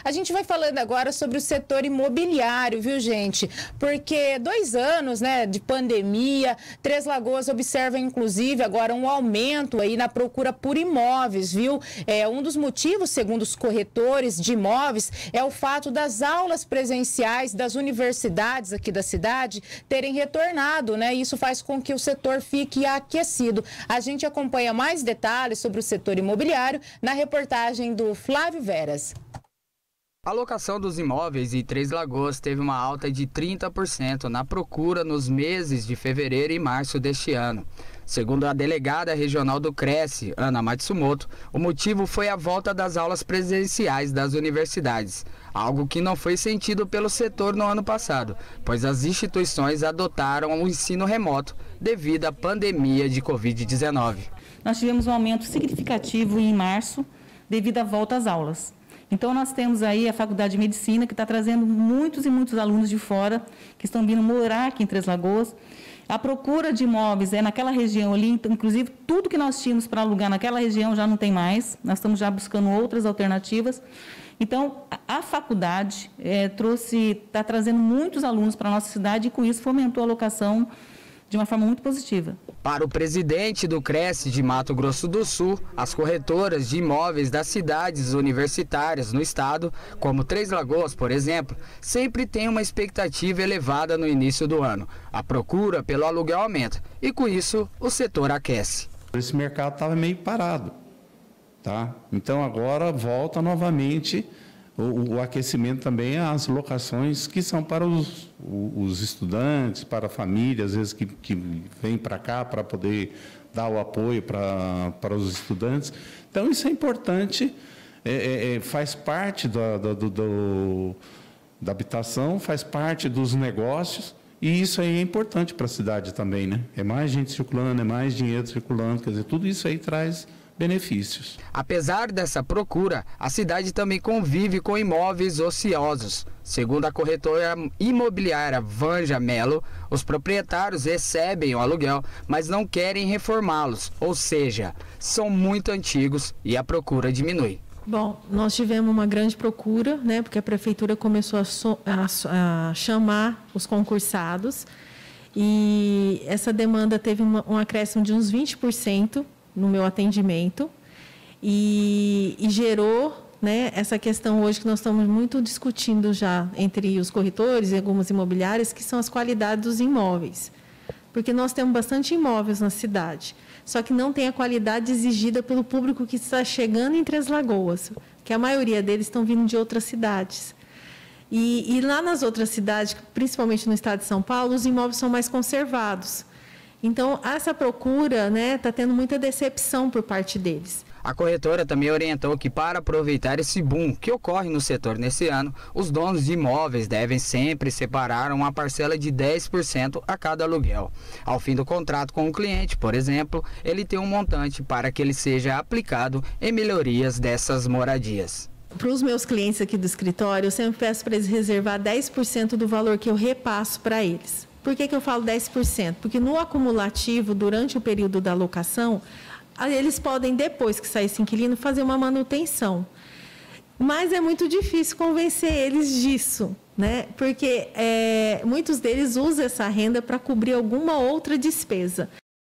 A gente vai falando agora sobre o setor imobiliário, viu, gente? Porque 2 anos, né, de pandemia, Três Lagoas observa, inclusive, agora um aumento aí na procura por imóveis, viu? Um dos motivos, segundo os corretores de imóveis, é o fato das aulas presenciais das universidades aqui da cidade terem retornado, né? Isso faz com que o setor fique aquecido. A gente acompanha mais detalhes sobre o setor imobiliário na reportagem do Flávio Veras. A locação dos imóveis em Três Lagoas teve uma alta de 30% na procura nos meses de fevereiro e março deste ano. Segundo a delegada regional do Cresce, Ana Matsumoto, o motivo foi a volta das aulas presenciais das universidades, algo que não foi sentido pelo setor no ano passado, pois as instituições adotaram o ensino remoto devido à pandemia de Covid-19. Nós tivemos um aumento significativo em março devido à volta às aulas. Então, nós temos aí a Faculdade de Medicina, que está trazendo muitos e muitos alunos de fora, que estão vindo morar aqui em Três Lagoas. A procura de imóveis é naquela região ali, então, inclusive, tudo que nós tínhamos para alugar naquela região já não tem mais. Nós estamos já buscando outras alternativas. Então, a faculdade está trazendo muitos alunos para a nossa cidade e, com isso, fomentou a locação de uma forma muito positiva. Para o presidente do Cresce de Mato Grosso do Sul, as corretoras de imóveis das cidades universitárias no estado, como Três Lagoas, por exemplo, sempre têm uma expectativa elevada no início do ano. A procura pelo aluguel aumenta e, com isso, o setor aquece. Esse mercado estava meio parado, tá? Então, agora volta novamente o aquecimento também às locações que são para os estudantes, para a família, às vezes que vem para cá para poder dar o apoio para os estudantes. Então, isso é importante, faz parte da habitação, faz parte dos negócios, e isso aí é importante para a cidade também, né? É mais gente circulando, é mais dinheiro circulando, quer dizer, tudo isso aí traz benefícios. Apesar dessa procura, a cidade também convive com imóveis ociosos. Segundo a corretora imobiliária Vanja Melo, os proprietários recebem o aluguel, mas não querem reformá-los, ou seja, são muito antigos e a procura diminui. Bom, nós tivemos uma grande procura, né, porque a prefeitura começou a chamar os concursados e essa demanda teve um acréscimo de uns 20%. No meu atendimento e gerou, né, essa questão hoje que nós estamos muito discutindo já entre os corretores e algumas imobiliárias, que são as qualidades dos imóveis. Porque nós temos bastante imóveis na cidade, só que não tem a qualidade exigida pelo público que está chegando em Três Lagoas, que a maioria deles estão vindo de outras cidades. E lá nas outras cidades, principalmente no estado de São Paulo, os imóveis são mais conservados. Então, essa procura, né, está tendo muita decepção por parte deles. A corretora também orientou que, para aproveitar esse boom que ocorre no setor nesse ano, os donos de imóveis devem sempre separar uma parcela de 10% a cada aluguel. Ao fim do contrato com o cliente, por exemplo, ele tem um montante para que ele seja aplicado em melhorias dessas moradias. Para os meus clientes aqui do escritório, eu sempre peço para eles reservar 10% do valor que eu repasso para eles. Por que eu falo 10%? Porque no acumulativo, durante o período da locação, eles podem, depois que sair esse inquilino, fazer uma manutenção. Mas é muito difícil convencer eles disso, né? Porque muitos deles usam essa renda para cobrir alguma outra despesa.